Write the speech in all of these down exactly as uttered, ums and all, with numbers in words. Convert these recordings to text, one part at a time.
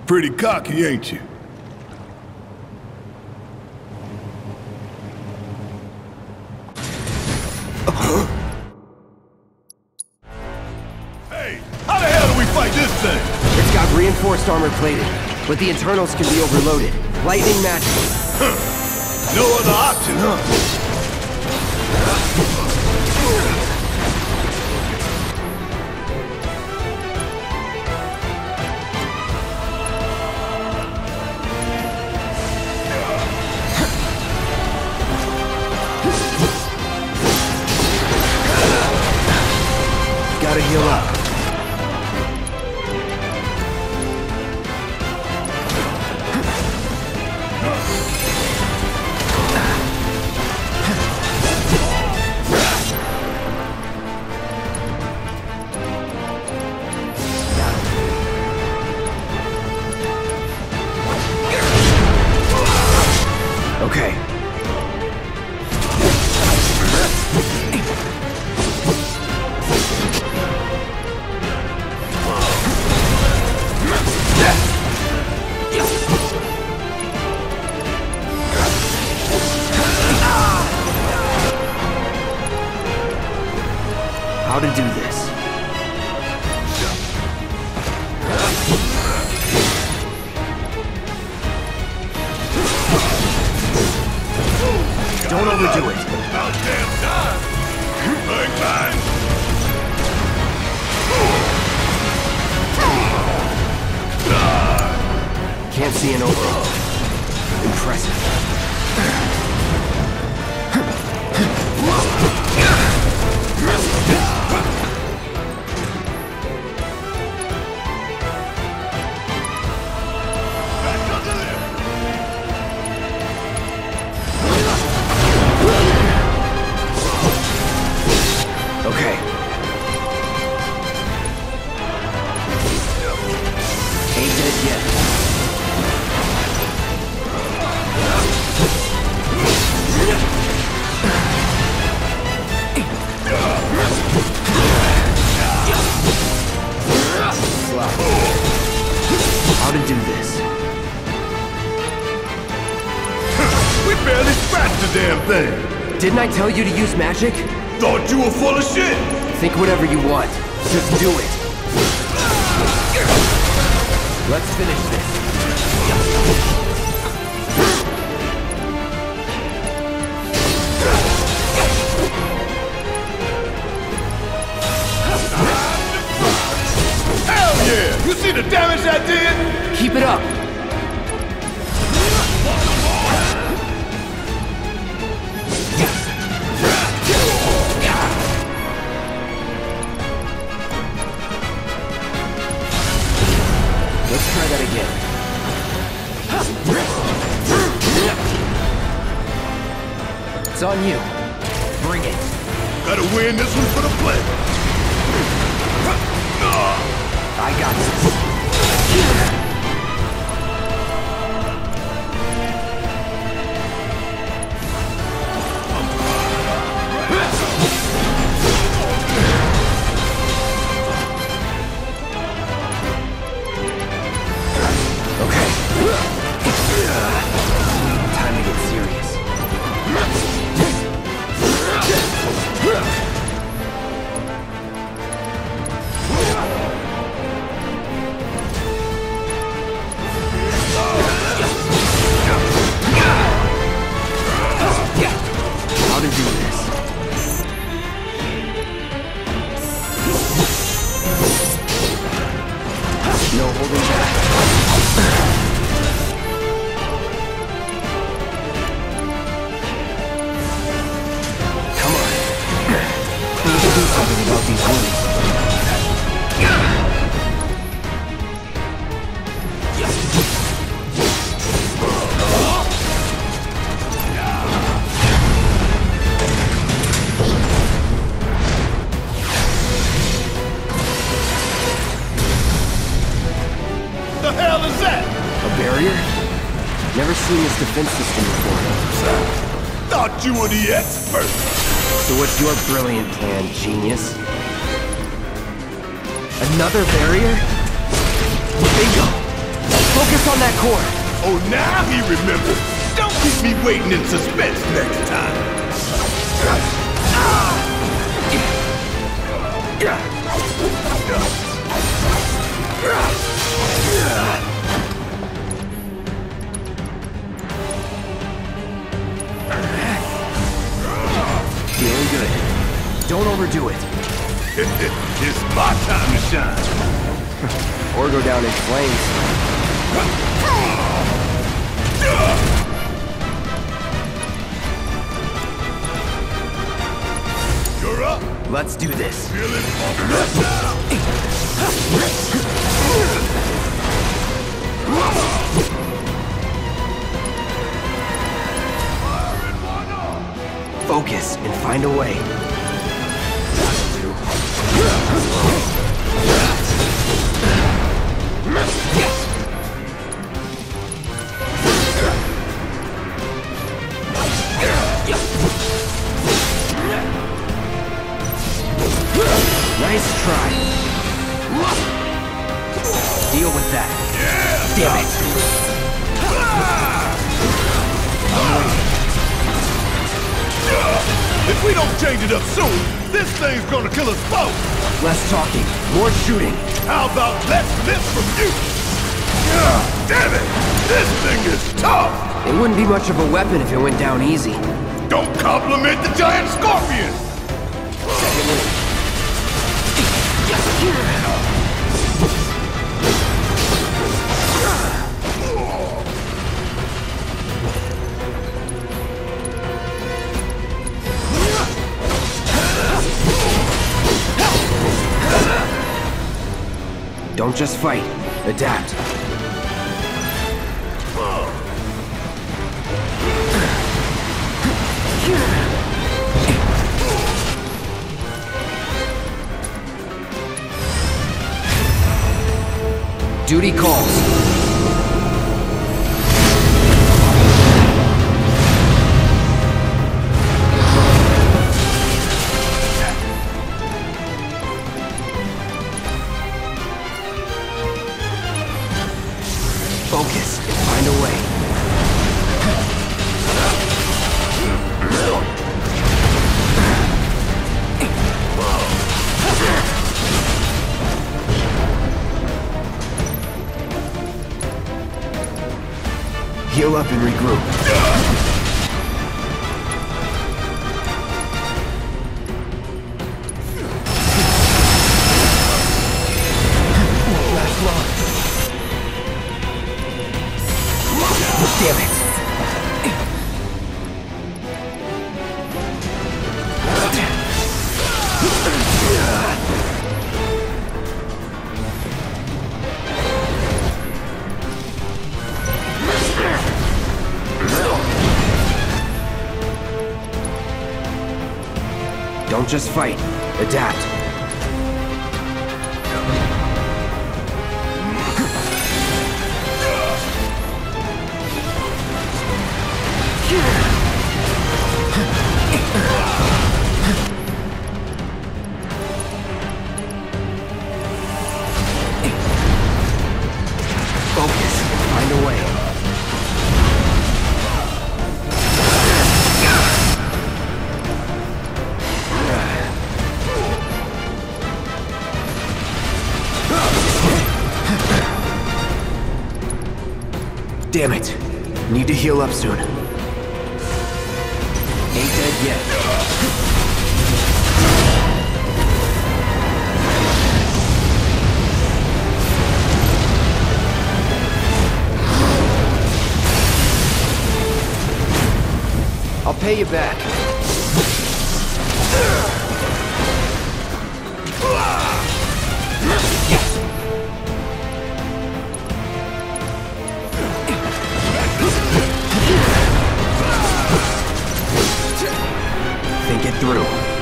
Pretty cocky, ain't you? Hey, how the hell do we fight this thing? It's got reinforced armor plated, but the internals can be overloaded. Lightning magic. Huh. No other option, huh? Gotta heal up. Okay. How to do this. Don't overdo it. About damn time. Bang, bang. Can't see an opening. Impressive. Okay. Ain't dead yet. How to do this? We barely scratched the damn thing. Didn't I tell you to use magic? Thought you were full of shit. Think whatever you want. Just do it. Let's finish this. Hell yeah! You see the damage I did? Keep it up. Let's try that again. It's on you. Bring it. Gotta win this one for the play. I got this. Okay. Time to get serious. How to do this? No holding back. Come on. We need to do something about these wounds. The hell is that? A barrier? Never seen this defense system before. Thought you were the expert. So what's your brilliant plan, genius? Another barrier? Bingo! on that cord. Oh, now he remembers. Don't keep me waiting in suspense next time. Feeling good. Don't overdo it. It's my time to shine. Or go down in flames. You're up. Let's do this. Feeling let's now. Focus and find a way. Nice try. Deal with that. Yeah. Damn it. If we don't change it up soon, this thing's gonna kill us both. Less talking, more shooting. How about less lift from you? God damn it! This thing is tough! It wouldn't be much of a weapon if it went down easy. Don't compliment the giant scorpion! Secondly. Don't just fight. Adapt. Duty calls. Focus and find a way. Heal up and regroup. Last long. Damn it. Don't just fight. Adapt. Focus and find a way. Damn it. Need to heal up soon. Ain't dead yet. I'll pay you back. Think it through.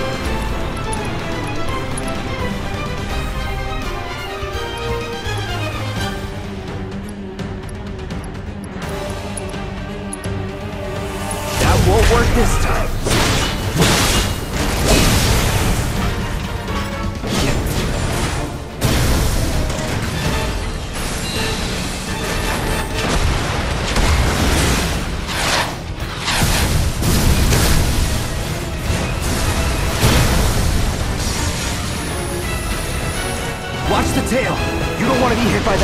That won't work this time.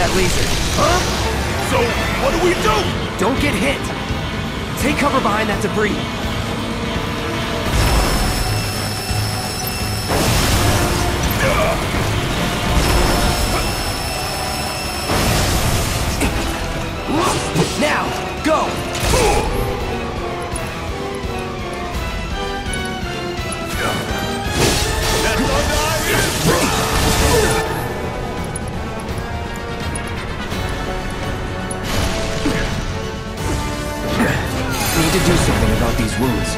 that laser. Huh? So, what do we do? Don't get hit. Take cover behind that debris. Now, go! That's all Need to do something about these wounds.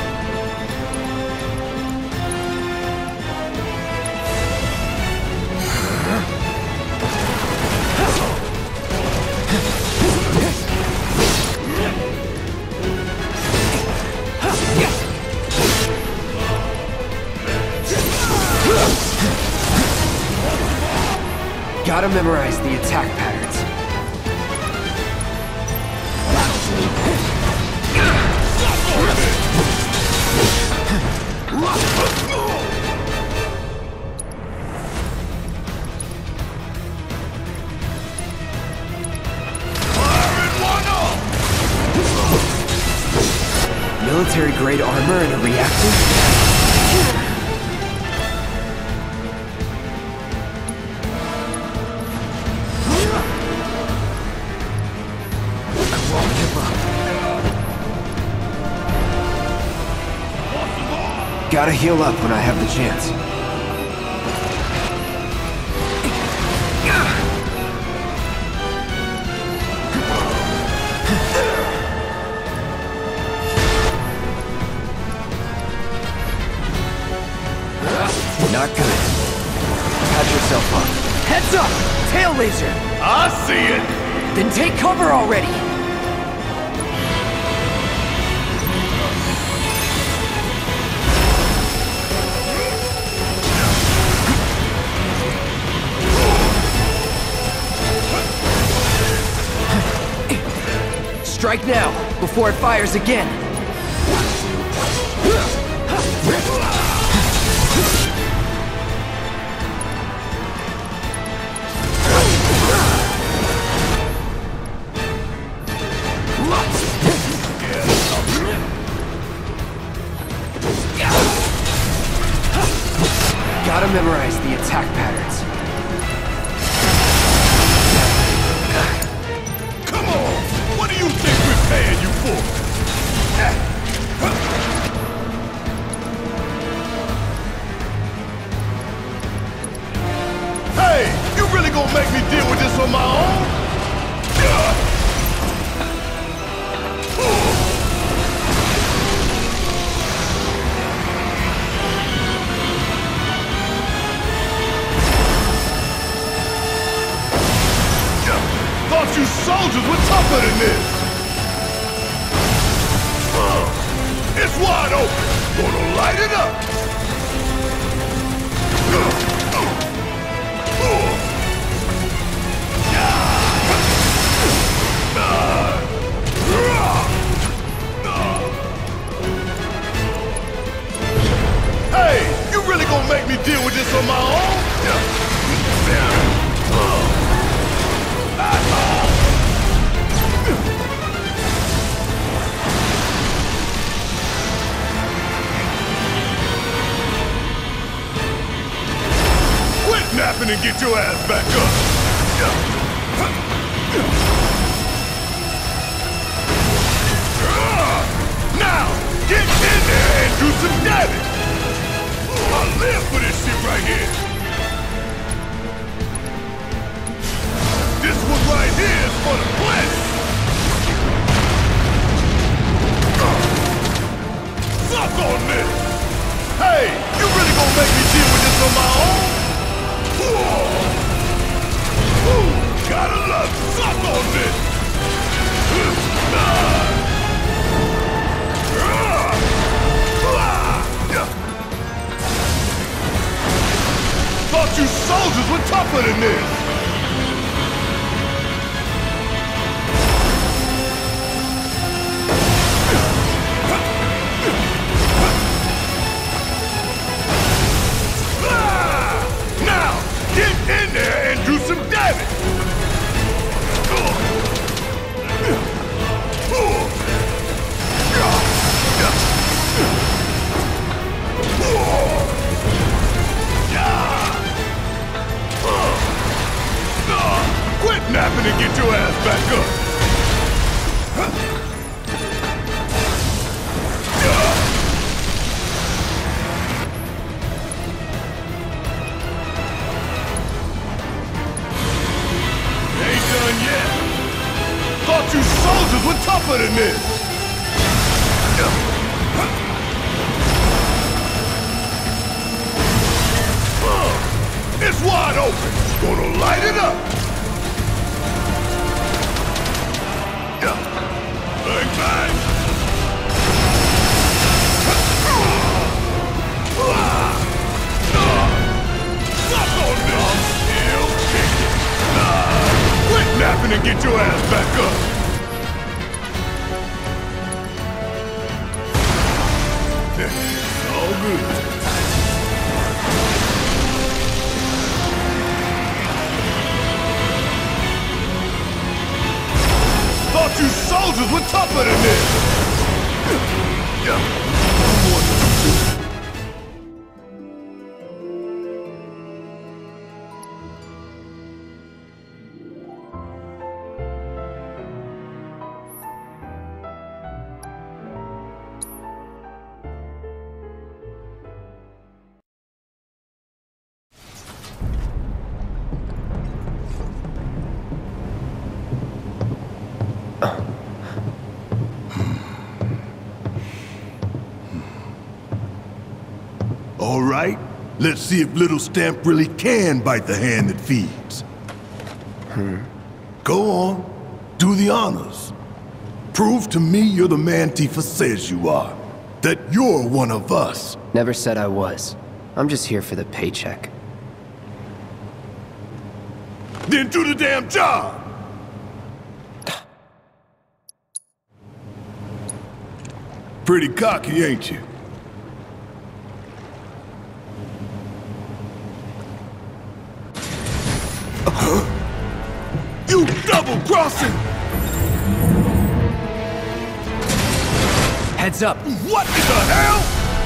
Gotta memorize the attack patterns. Military-grade armor and a reactor? Gotta heal up when I have the chance. Not good. Patch yourself up. Heads up! Tail laser! I see it! Then take cover already! Strike now, before it fires again! Gotta memorize the attack patterns. Come on! What do you think we're paying you for? Hey! You really gonna make me deal with this on my own? Thought you soldiers were tougher than this! Uh, it's wide open! Gonna light it up! Uh, uh, uh, uh, Hey! You really gonna make me deal with this on my own? Quit napping and get your ass back up! Now, get in there and do some damage! I live for this shit right here! This one right here is for the planet! Suck on this! Hey, you really gonna make me deal with this on my own? Ooh, gotta love it. Suck on this! Thought you soldiers were tougher than this! and get your ass back up. Ain't done yet. Thought you soldiers were tougher than this. It's wide open. Gonna light it up. Bang, bang. Suck on this. I'm still kicking. Quit napping and get your ass back up. All good. Thought you soldiers were tougher than this! All right, let's see if Little Stamp really can bite the hand that feeds. Hmm. Go on, do the honors. Prove to me you're the man Tifa says you are. That you're one of us. Never said I was. I'm just here for the paycheck. Then do the damn job! Pretty cocky, ain't you? You double-crossing! Heads up! What in the hell?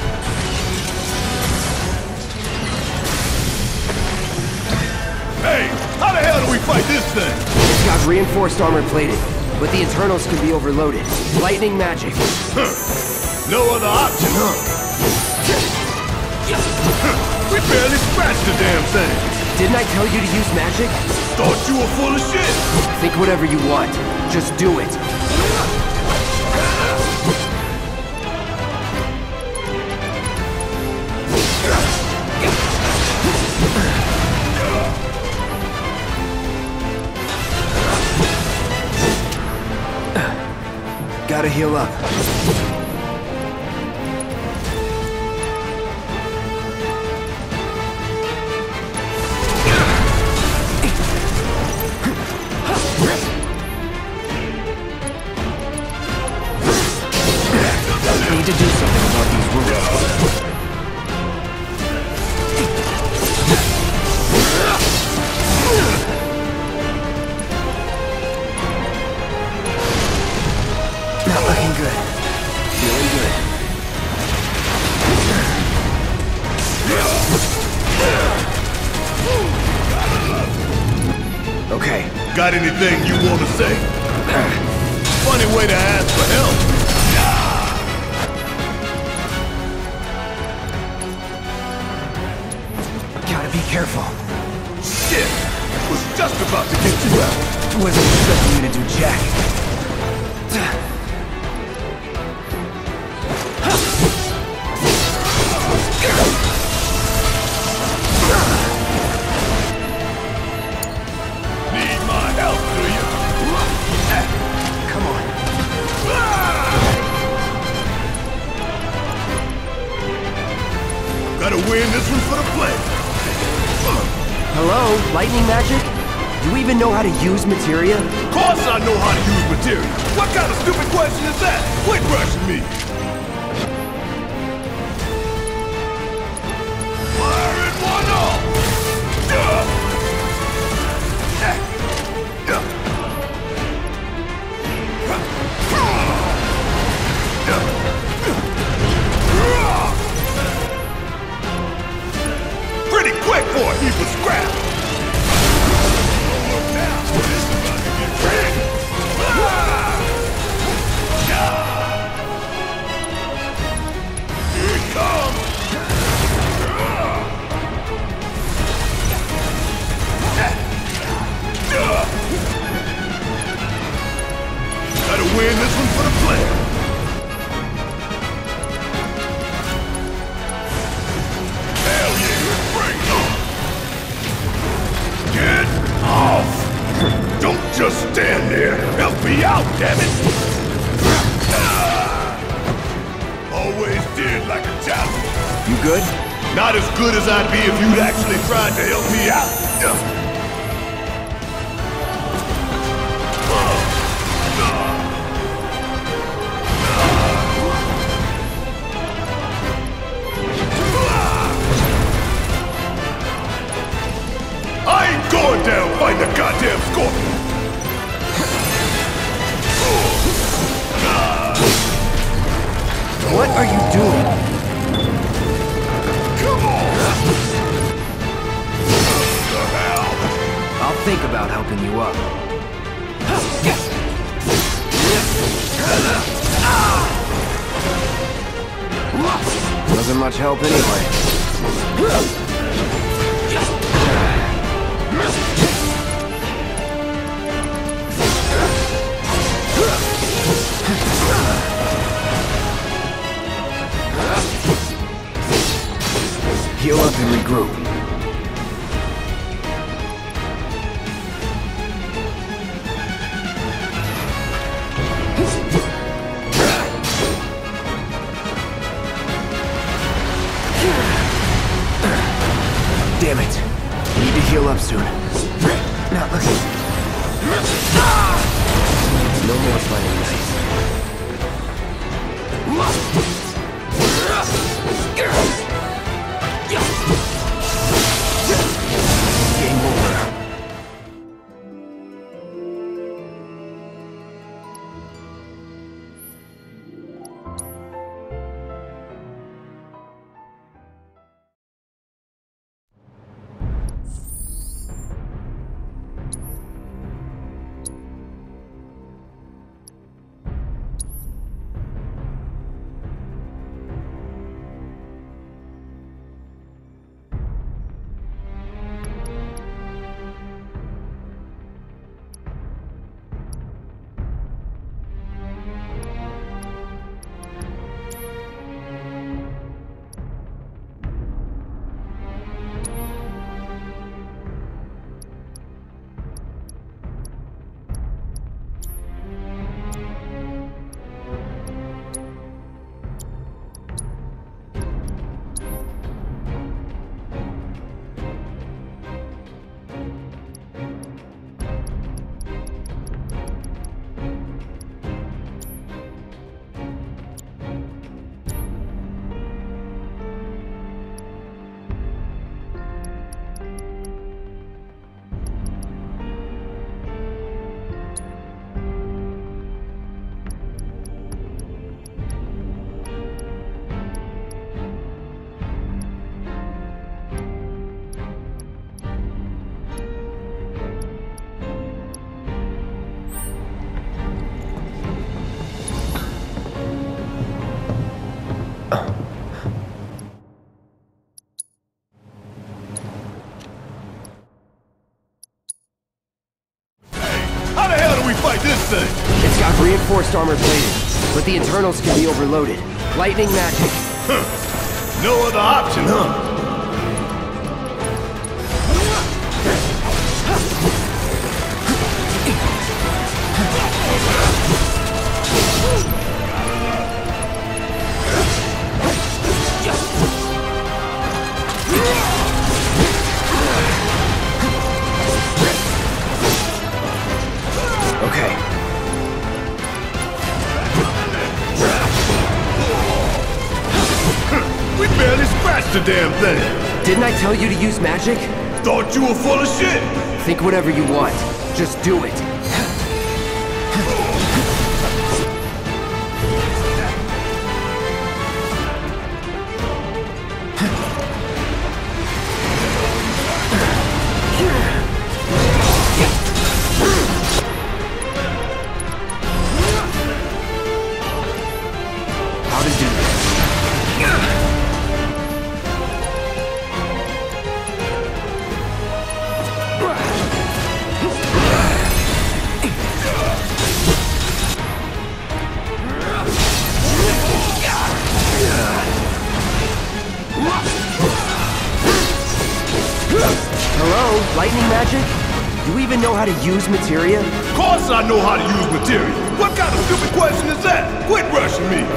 Hey, how the hell do we fight this thing? It's got reinforced armor plated, but the internals can be overloaded. Lightning magic. Huh. No other option, huh? We barely scratched the damn thing. Didn't I tell you to use magic? Thought you were full of shit. Think whatever you want. Just do it. Gotta heal up. Need to do something about these rules. Not looking good. Feeling good. Okay. Got anything you want to say? Funny way to ask for help. Gotta be careful. Shit! Was just about to get you out. Wasn't expecting you to do jack. Need my help, do you? Come on. Gotta win this one for the play. Hello? Lightning magic? You even know how to use materia? Of course I know how to use material. What kind of stupid question is that? Quit rushing me. Fire in one off. Pretty quick for a heap of scrap. This is about to get win this one for the player. Hell yeah, bring it on. Get off. Don't just stand there. Help me out, damn it. Ah. Always did like a challenge. You good? Not as good as I'd be if you'd actually tried to help me out. I ain't going down fighting the goddamn scorpion! What are you doing? Come on! What the hell? I'll think about helping you up. Wasn't much help anyway. Heal up and regroup. Damn it. Need to heal up soon. Now, no more fighting nice. Game over. This thing? It's got reinforced armor plating, but the internals can be overloaded. Lightning magic. Huh. No other option, huh? Okay. We barely scratched the damn thing! Didn't I tell you to use magic? Thought you were full of shit! Think whatever you want. Just do it. How to do this. even know how to use materia? Of course I know how to use materia. What kind of stupid question is that? Quit rushing me.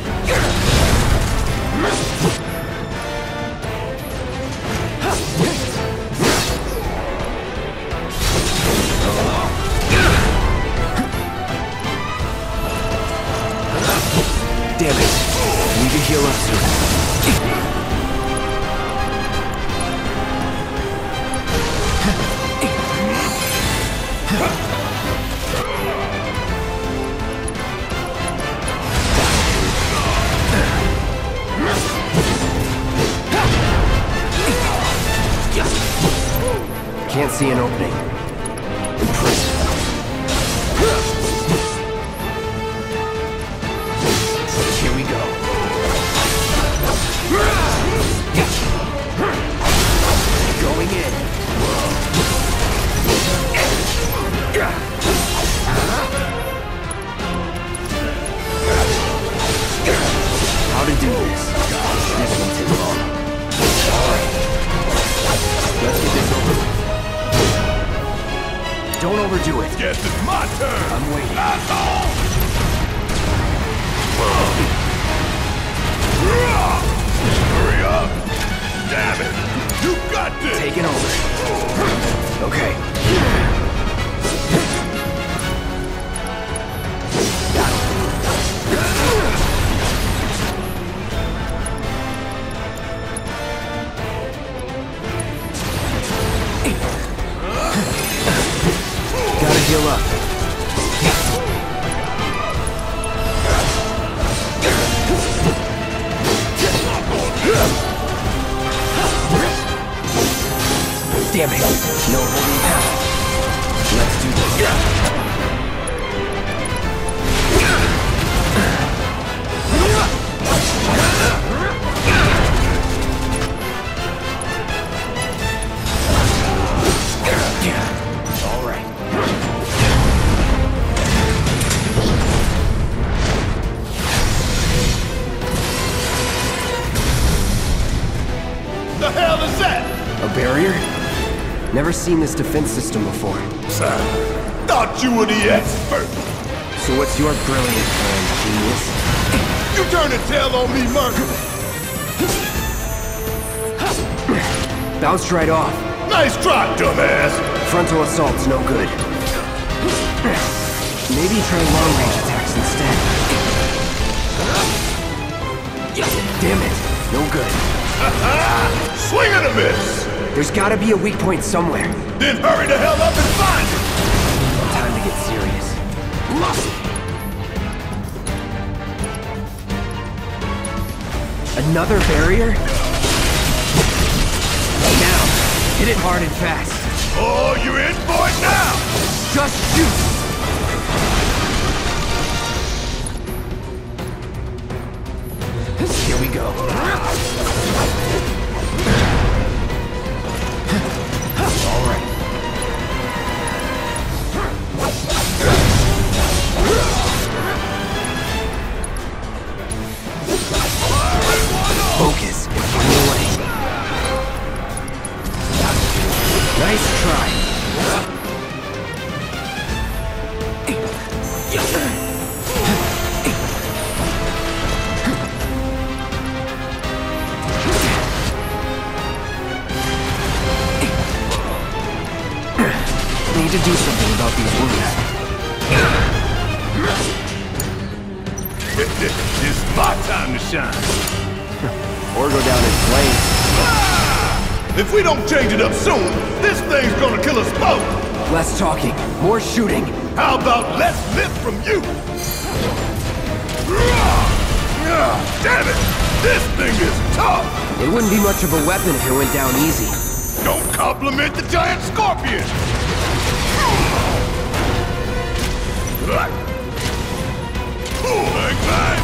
Damn it. We need to heal up soon. Can't see an opening. Impressive. Here we go. Going in. How to do this? This won't take long. Alright. Let's get this over with. Don't overdo it. Guess it's my turn. I'm waiting. That's all. Hurry up. Damn it. You got this. Taking over. Okay. Got it. Gotta heal up. Damn it. No holding back. Let's do this. All right. The hell is that? A barrier? Never seen this defense system before. Son, thought you were the expert. So what's your brilliant plan, genius? You turn the tail on me, Merc. Bounced right off. Nice try, dumbass. Frontal assault's no good. Maybe try long-range attacks instead. Damn it, no good. Swing and a miss. There's gotta be a weak point somewhere. Then hurry the hell up and find it. Time to get serious. Another barrier? Now, hit it hard and fast. Oh, you're in for it now. Just shoot! Here we go. All right. Focus and find a way. Nice try. Need to do something about these wounds. It's my time to shine. Or go down in flames. If we don't change it up soon, this thing's gonna kill us both. Less talking, more shooting. How about less lip from you? Damn it! This thing is tough! It wouldn't be much of a weapon if it went down easy. Don't compliment the giant scorpion! Bang, bang!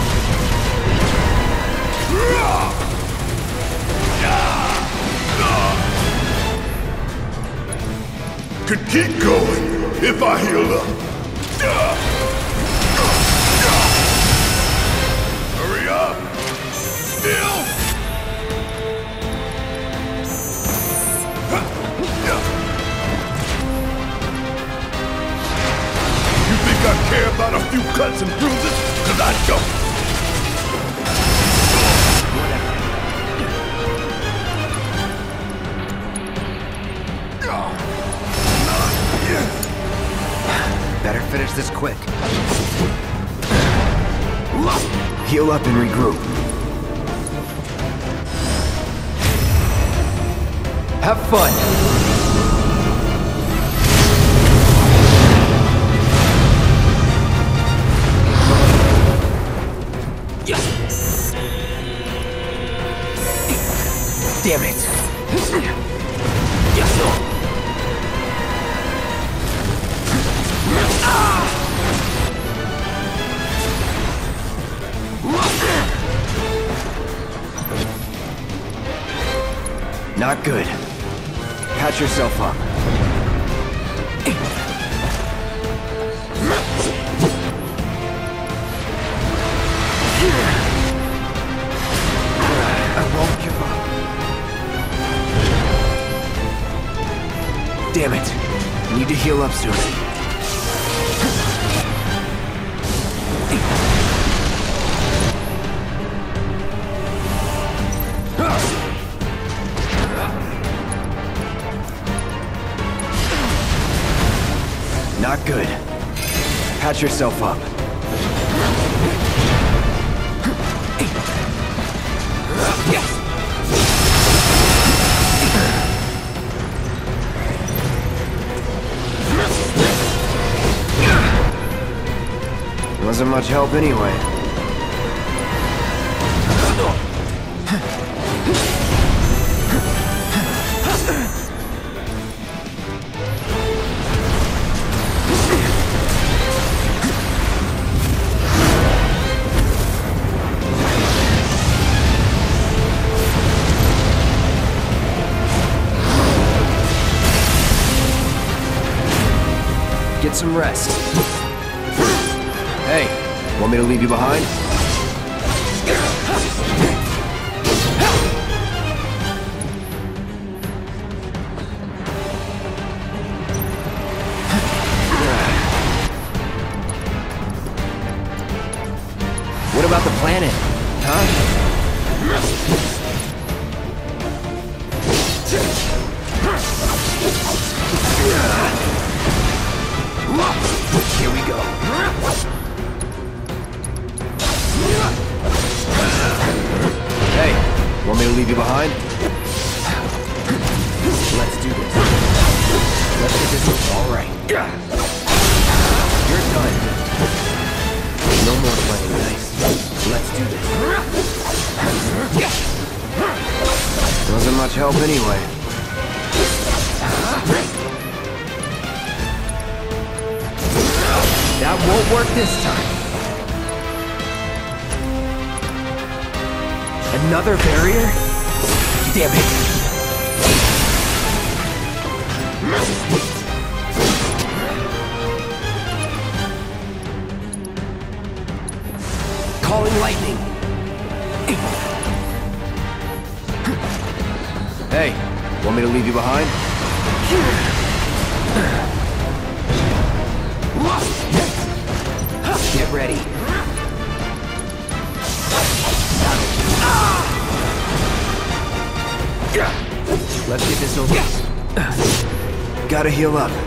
Could keep going if I heal up. Hurry up! Heal! care about a few cuts and bruises? Cause I don't. Better finish this quick. Heal up and regroup. Have fun! Damn it! Not good. Patch yourself up. I won't give up. Damn it. Need to heal up soon. Not good. Patch yourself up. Wasn't much help anyway. Get some rest. Hey, want me to leave you behind? What about the planet? Huh? Here we go. Hey, want me to leave you behind? Let's do this. Let's get this all right. You're done. No more playing nice. Let's do this. Wasn't much help anyway. That won't work this time. Another barrier? Damn it. Calling lightning. Hey, want me to leave you behind? Get ready. Let's get this over. Gotta heal up.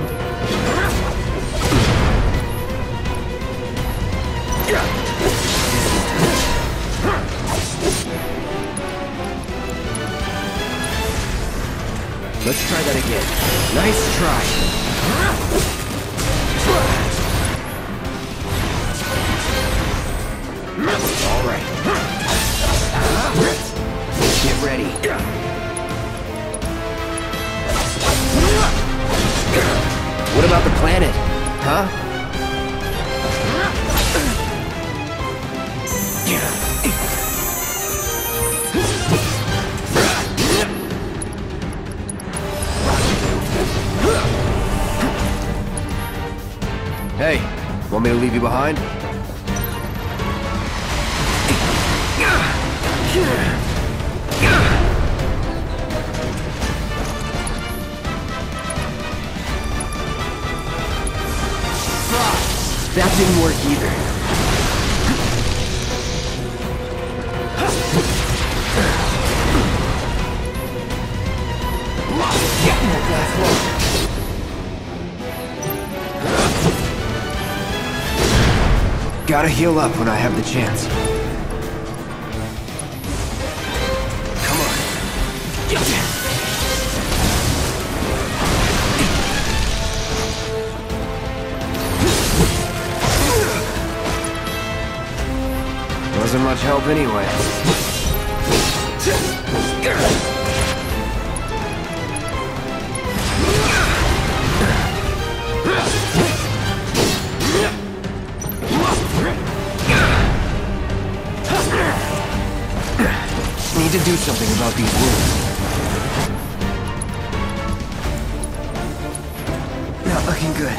Let's try that again. Nice try. All right. Get ready. What about the planet? Huh? Hey, want me to leave you behind? That didn't work either. Gotta heal up when I have the chance. Come on. Wasn't much help anyway. Need to do something about these wounds. Not looking good.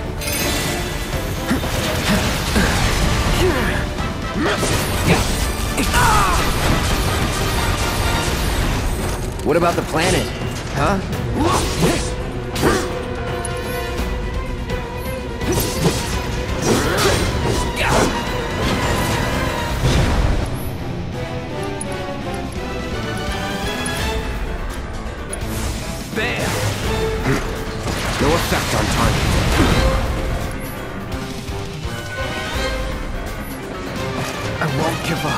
What about the planet? Huh? Bam! No effect on target. I won't give up.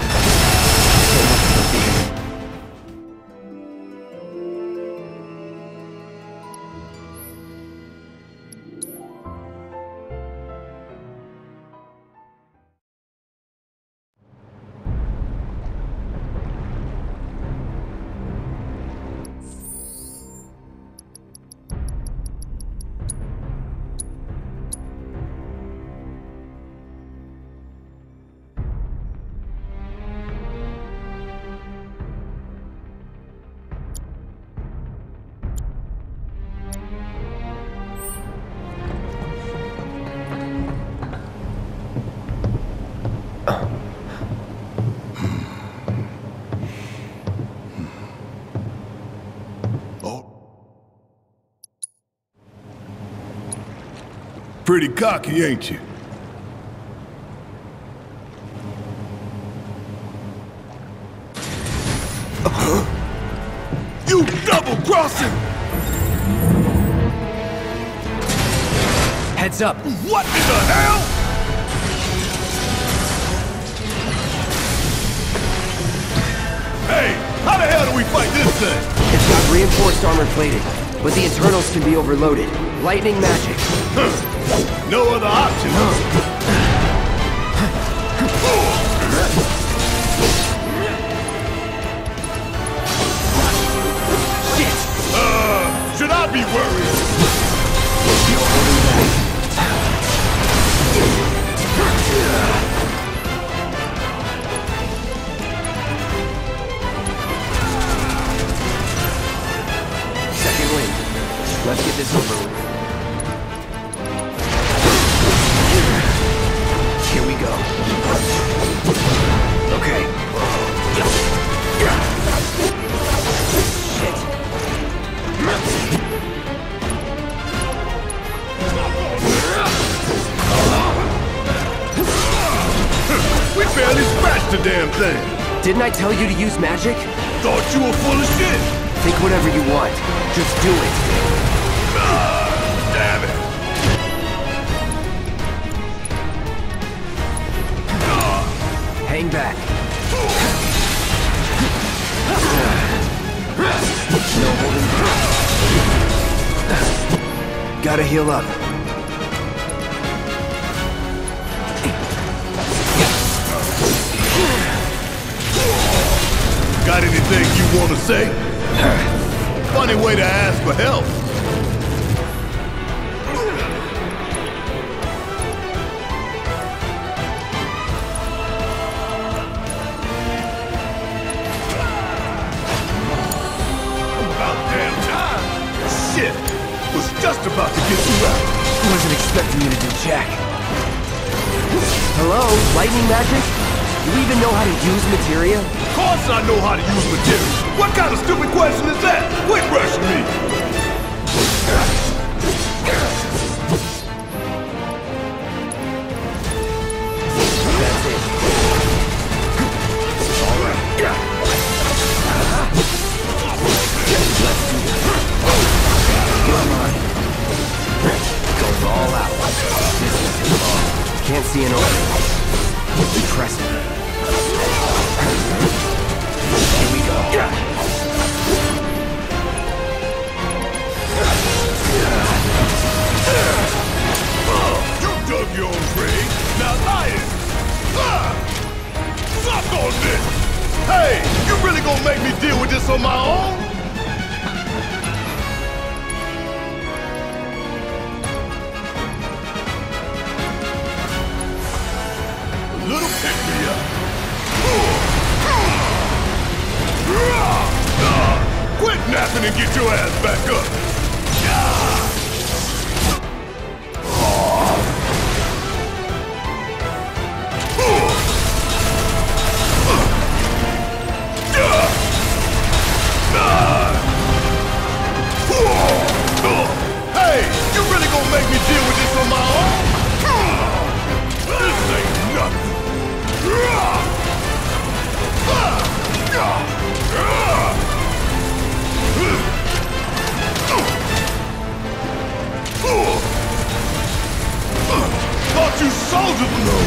Pretty cocky, ain't you? Uh-huh. You double-crossing! Heads up! What in the hell? Hey, how the hell do we fight this thing? It's got reinforced armor plating, but the internals can be overloaded. Lightning magic. Huh. No other option, huh? Shit! Uh, should I be worried? No holding back. Second wind. Let's get this over with. Here we go. Okay. Shit. We barely scratched the damn thing. Didn't I tell you to use magic? Thought you were full of shit. Think whatever you want. Just do it. Ah, damn it. Hang back. No holding back. Gotta heal up. Got anything you want to say? Funny way to ask for help. About damn time. Shit. Was just about to get you out. Wasn't expecting you to do jack. Hello? Lightning magic? You even know how to use materia? Of course I know how to use material. What kind of stupid question is that? Quit rushing me. see an opening. Impressive. Here we go. You dug your own grave. Now lie it. Suck on this. Hey, you really gonna make me deal with this on my own? Little pick-me-up. Quit napping and get your ass back up. Hey, you really gonna make me deal with this on my own? This ain't nothing. Thought you soldiers know.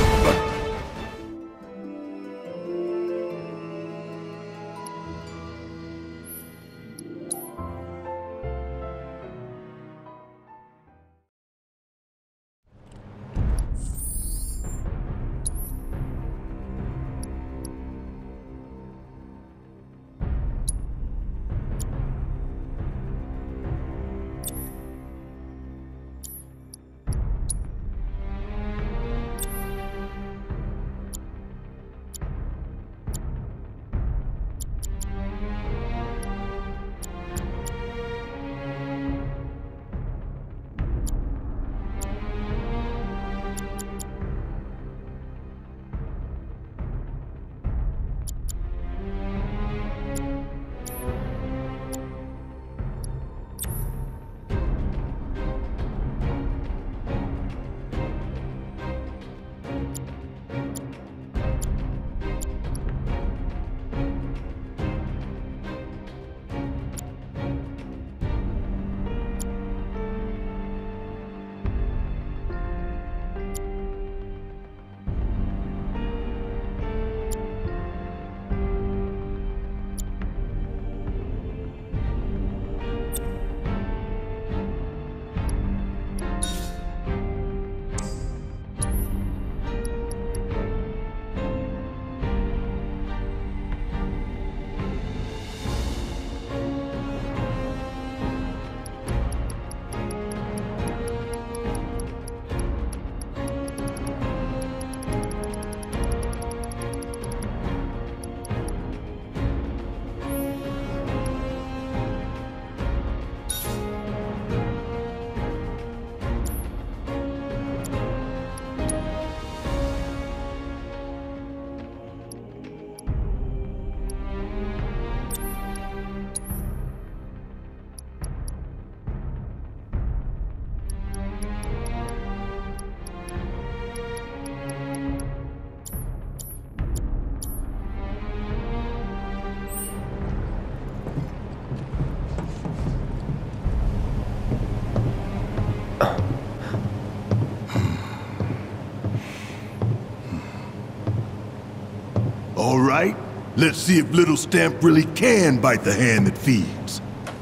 All right, let's see if Little Stamp really can bite the hand that feeds.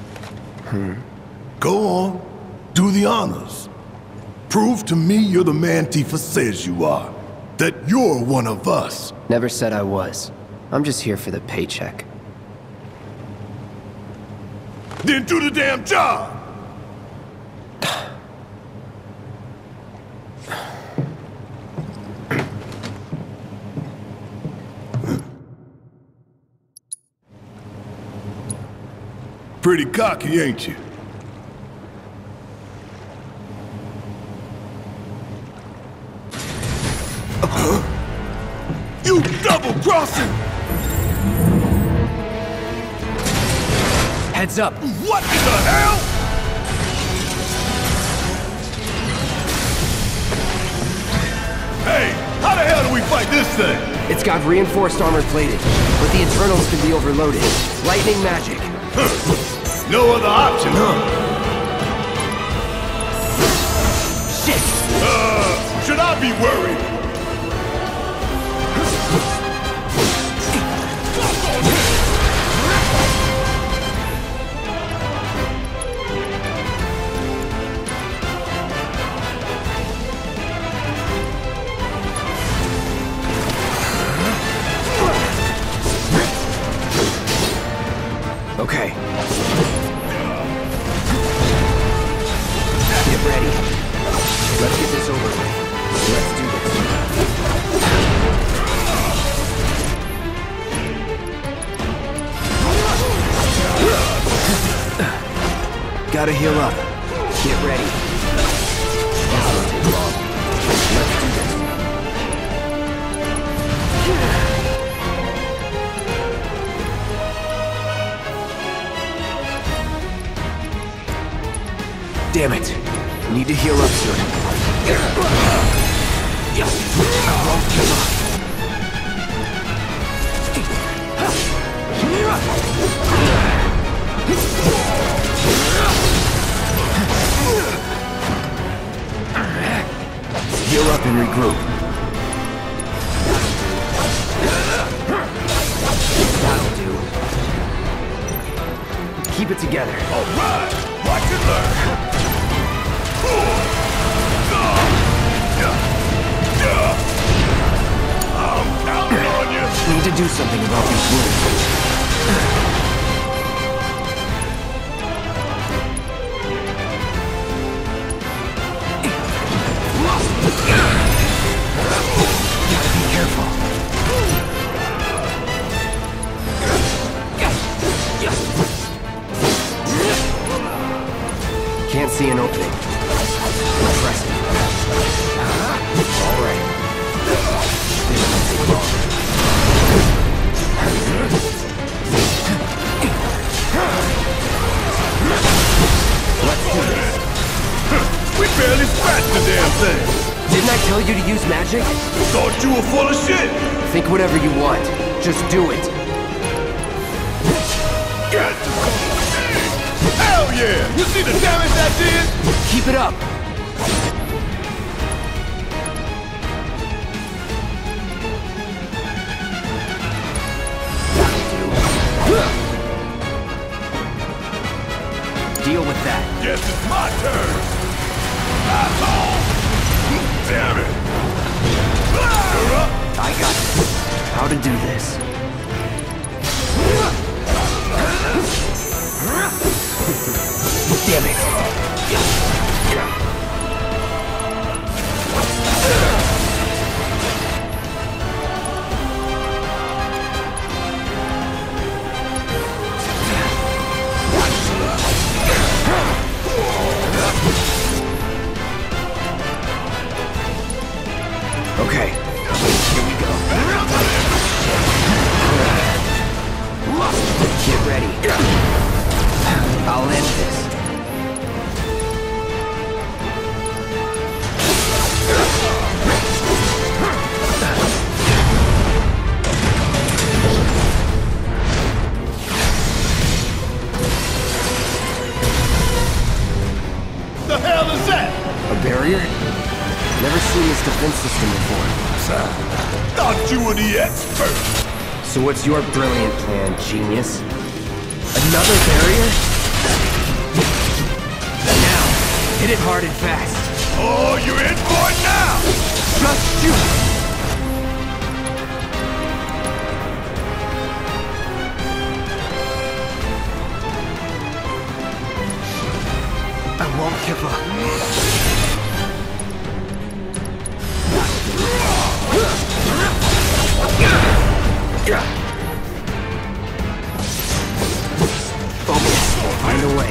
Hmm. Go on, do the honors. Prove to me you're the man Tifa says you are. That you're one of us. Never said I was. I'm just here for the paycheck. Then do the damn job! Pretty cocky, ain't you? Uh-huh. You double-crossing! Heads up! What in the hell?! Hey, how the hell do we fight this thing? It's got reinforced armor plated, but the internals can be overloaded. Lightning magic. Huh. No other option, huh? Shit! Uh, should I to be worried. Okay. Get ready. Let's get this over with. Let's do this. Gotta heal up. Get ready. This won't take long. Let's do this. Damn it. Need to heal up soon. I won't give up. Heal up and regroup. That'll do. Keep it together. All right, watch and learn. I'm counting on you. Need to do something about these wounds. Gotta be careful. Can't see an opening. Impressive. All right. This won't take long. Let's do this. We barely scratched the damn thing. Didn't I tell you to use magic? Thought you were full of shit. Think whatever you want. Just do it. Get Hell yeah! You see the damage that did? Keep it up. Deal with that. Guess it's my turn. That's all. Damn it. You're up. I got this. How to do this. Damn it. Okay, here we go. Get ready. I'll end this. The hell is that? A barrier? Never seen this defense system before. Thought you were the expert. So what's your brilliant plan, genius? Another barrier? Now, hit it hard and fast. Oh, you're in for it now. Just shoot! I won't give up. Focus. Find a way.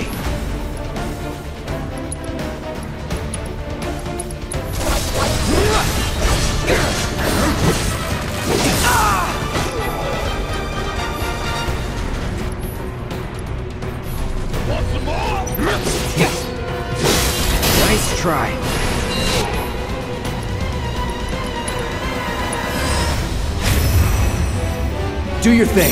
Want some more? Nice try. Do your thing.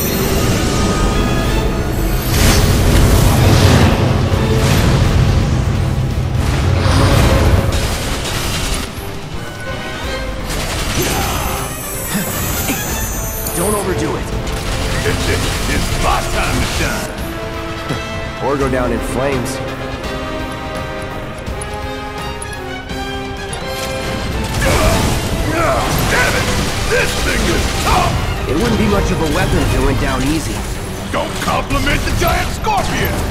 Don't overdo it. It's my time to shine. Or go down in flames. Damn it! This thing is tough! It wouldn't be much of a weapon if it went down easy. Don't compliment the giant scorpion!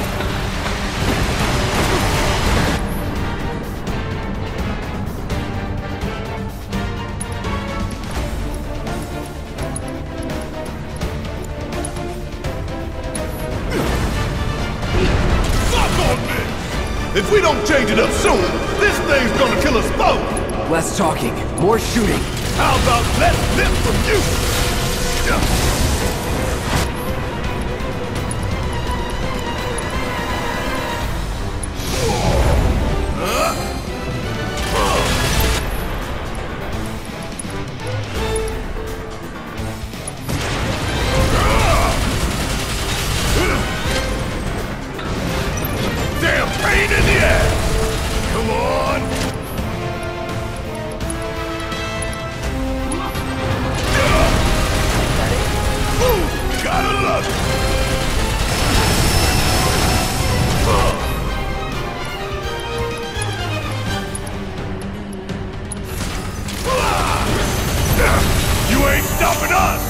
If we don't change it up soon, this thing's gonna kill us both! Less talking, more shooting. How about less lift from you? Damn pain in the ass! Come on! Ooh, gotta love it! You ain't stopping us!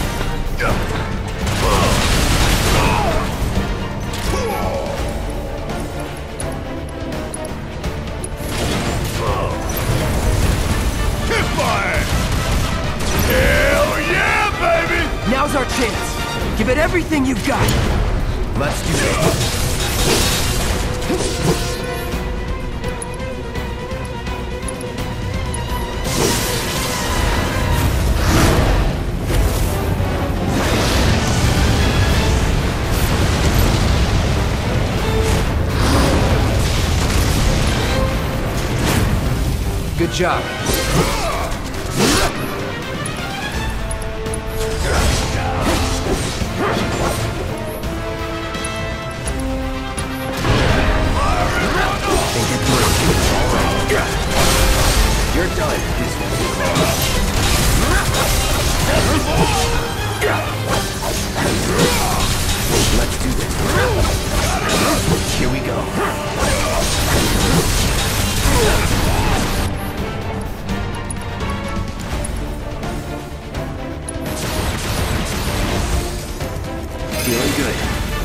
Hell yeah, baby! Now's our chance. Give it everything you've got. Let's do it. Good job. You're done. This Let's do this. Here we go. Feeling good.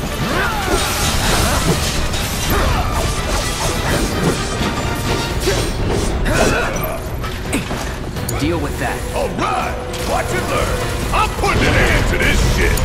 Deal with that. All right, watch and learn. I'm putting an end to this shit.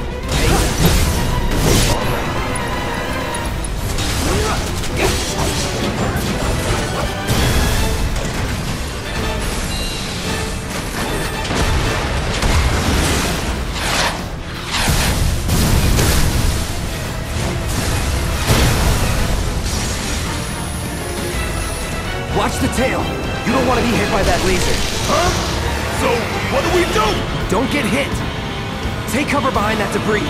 Watch the tail. You don't want to be hit by that laser. Huh? So, what do we do? Don't get hit. Take cover behind that debris.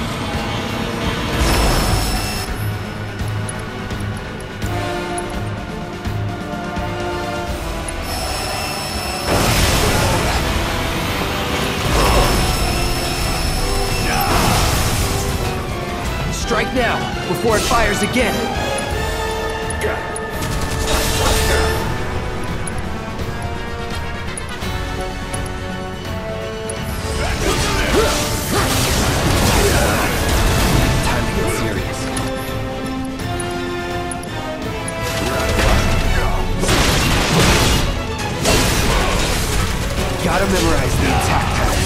Strike now, before it fires again. Gotta memorize the attack pattern.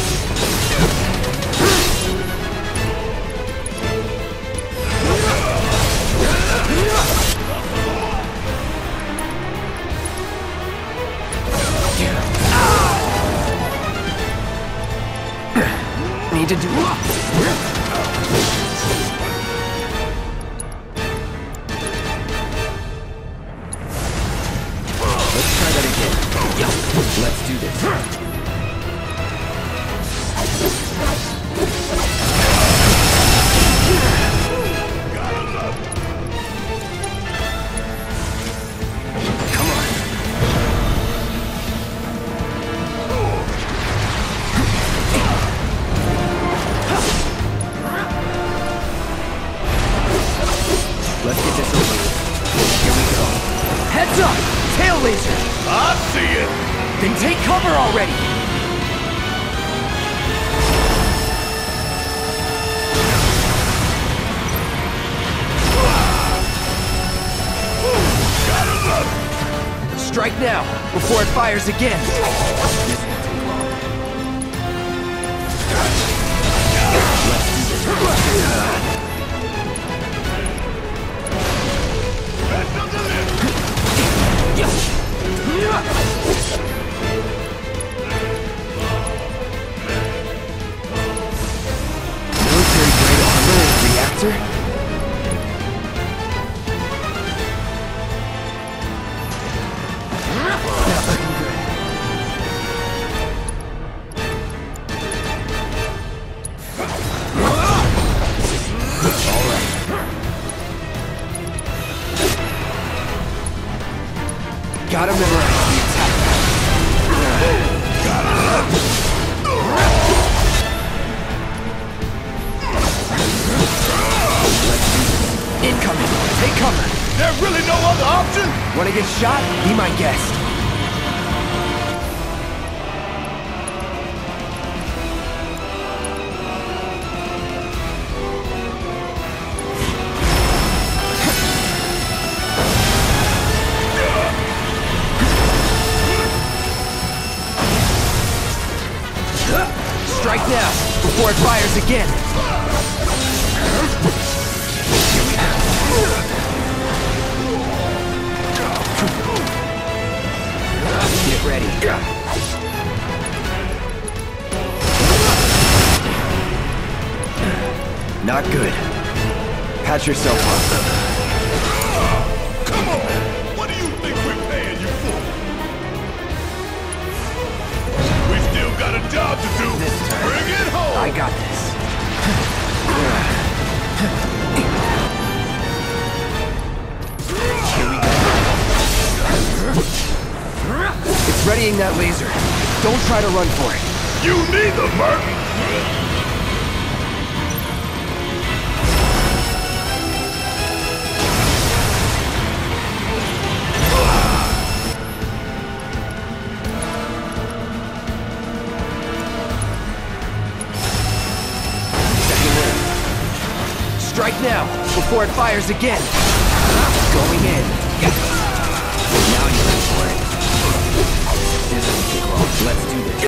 Need to do Let's try that again. Let's do this. cover already! Strike now, before it fires again! Military grade armor and reactor? Not looking good. Alright. Gotta memorize the attack. Incoming! Take cover! There really no other option? Wanna get shot? Be my guest. Strike now, before it fires again! Get ready. Not good. Patch yourself up. Come on! What do you think we're paying you for? We still got a job to do. This time. Bring it home! I got this. It's readying that laser. Don't try to run for it. You neither, Merc! Strike now, before it fires again. Going in. Now you're ready for it. This won't take long. Let's do this.